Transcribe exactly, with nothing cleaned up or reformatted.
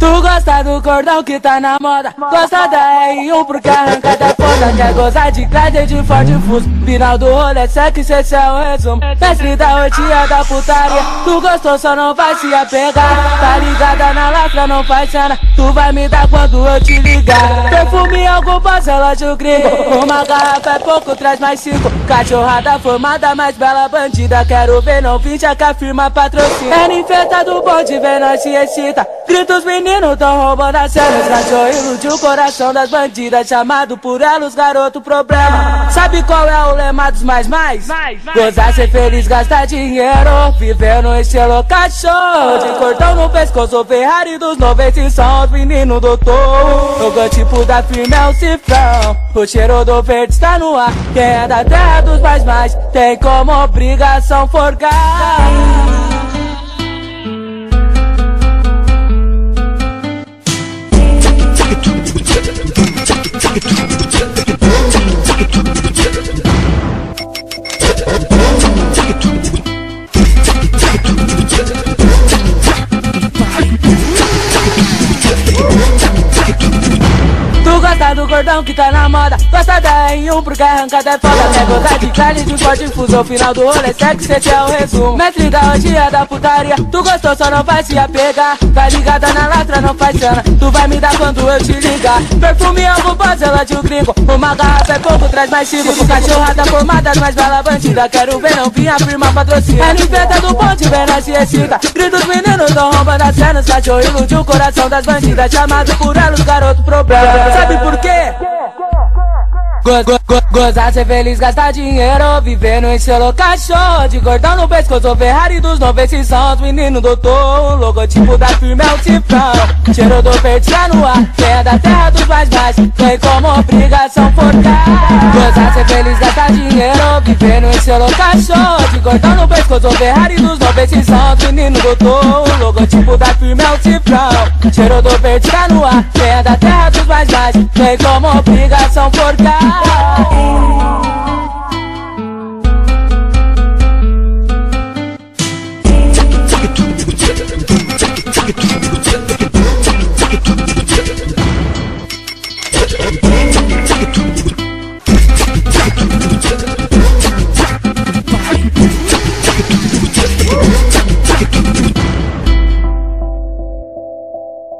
Tu gosta do cordão que tá na moda, gosta da R um porque arranca da foda. Quer gozar de Clyde de Forte Fuso, final do rolê sexy, esse é o resumo. Mestre da rotina da putaria, tu gostou só não vai se apegar. Tá ligada na lastra, não faz cena, tu vai me dar quando eu te ligar. Perfume algo bom, relógio gringo, uma garrafa é pouco, traz mais cinco. Cachorrada formada, mais bela bandida, quero ver não finja que a firma patrocina. É ninfeta do bonde, vem nós se excita, grita os meninos tão roubando as cenas. Cachorro iludiu o coração das bandidas, chamado por elas garoto problema. Sabe qual é o lema dos mais mais? Gozar, ser feliz, gastar dinheiro, vivendo estilo cachorro. De cordão no pescoço, Ferrari dos noventa são os meninos doutor. O logotipo da firma é o cifrão, o cheiro do verde está no ar. Quem é da terra dos mais mais tem como obrigação forgar. Tu gosta do cordão que tá na moda, gosta da R um porque arrancada é foda. Quer gozar de Clyde de Forte Fuso, o final do rolê sexy, esse é o resumo. Mestre da rotina da putaria, tu gostou só não vai se apegar. Tá ligada na lastra, não faz cena, tu vai me dar quando eu te ligar. Perfume algo bom, relógio gringo, uma garrafa é pouco, traz mais cinco. Cachorrada formada, mais bela bandida, quero ver não vir a firma patrocina. É ninfeta do ponte, vem nós se excita, grita os meninos tão roubando as cenas. Cachorro iludiu o coração das bandidas, chamado por elas garoto problema. Sabe por quê? Go, go, go, gozar, ser feliz, gastar dinheiro, viver no estilo cachorro. De cordão no pescoço, Ferrari dos noventa são os meninos doutor. O logotipo da firma é o cifrão, cheiro do verde tá no ar. Quem é da terra dos mais mais tem como obrigação forcar. Gozar, ser feliz, gastar dinheiro, viver no estilo cachorro. De cordão no pescoço, Ferrari dos noventa são os meninos doutor. O logotipo da firma é o cifrão, cheiro do verde tá no ar. Quem é da terra dos mais mais tem como obrigação forcar. Take it to